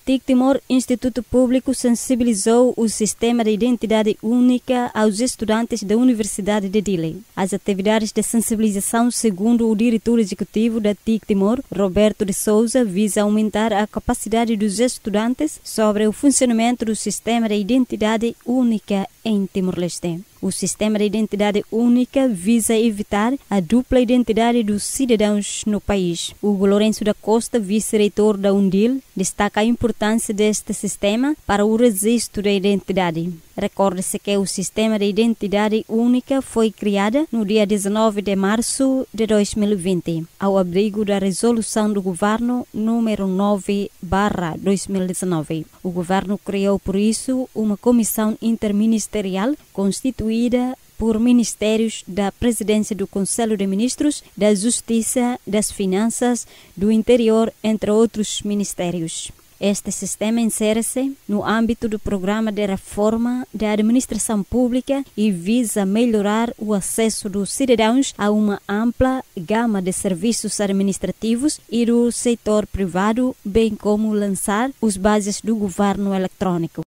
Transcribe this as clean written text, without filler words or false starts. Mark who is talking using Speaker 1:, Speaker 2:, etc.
Speaker 1: TIC-Timor, Instituto Público, sensibilizou o sistema de identidade única aos estudantes da Universidade de Dili. As atividades de sensibilização, segundo o diretor executivo da TIC-Timor, Roberto de Souza, visa aumentar a capacidade dos estudantes sobre o funcionamento do sistema de identidade única em Timor-Leste. O sistema de identidade única visa evitar a dupla identidade dos cidadãos no país. Hugo Lourenço da Costa, vice-reitor da UNDIL, destaca a importância deste sistema para o registro da identidade. Recorda-se que o sistema de identidade única foi criado no dia 19 de março de 2020, ao abrigo da resolução do governo número 9/2019. O governo criou, por isso, uma comissão interministerial constituída por ministérios da Presidência do Conselho de Ministros, da Justiça, das Finanças, do Interior, entre outros ministérios. Este sistema insere-se no âmbito do Programa de Reforma da Administração Pública e visa melhorar o acesso dos cidadãos a uma ampla gama de serviços administrativos e do setor privado, bem como lançar as bases do governo eletrônico.